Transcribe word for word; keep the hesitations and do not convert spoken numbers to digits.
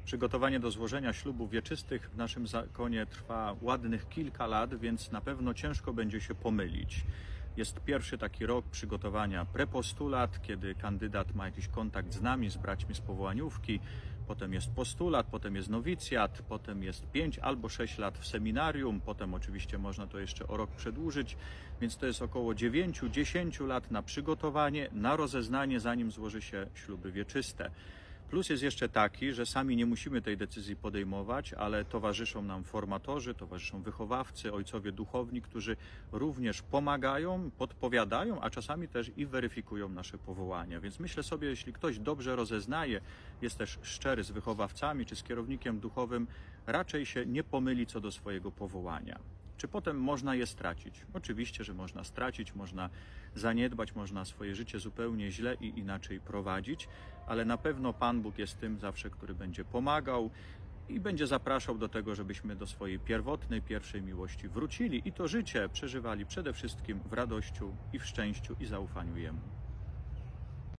Przygotowanie do złożenia ślubów wieczystych w naszym zakonie trwa ładnych kilka lat, więc na pewno ciężko będzie się pomylić. Jest pierwszy taki rok przygotowania prepostulat, kiedy kandydat ma jakiś kontakt z nami, z braćmi z powołaniówki. Potem jest postulat, potem jest nowicjat, potem jest pięć albo sześć lat w seminarium, potem oczywiście można to jeszcze o rok przedłużyć, więc to jest około dziewięć do dziesięciu lat na przygotowanie, na rozeznanie, zanim złoży się śluby wieczyste. Plus jest jeszcze taki, że sami nie musimy tej decyzji podejmować, ale towarzyszą nam formatorzy, towarzyszą wychowawcy, ojcowie duchowni, którzy również pomagają, podpowiadają, a czasami też i weryfikują nasze powołania. Więc myślę sobie, jeśli ktoś dobrze rozeznaje, jest też szczery z wychowawcami czy z kierownikiem duchowym, raczej się nie pomyli co do swojego powołania. Czy potem można je stracić? Oczywiście, że można stracić, można zaniedbać, można swoje życie zupełnie źle i inaczej prowadzić, ale na pewno Pan Bóg jest tym zawsze, który będzie pomagał i będzie zapraszał do tego, żebyśmy do swojej pierwotnej, pierwszej miłości wrócili i to życie przeżywali przede wszystkim w radościu i w szczęściu i zaufaniu Jemu.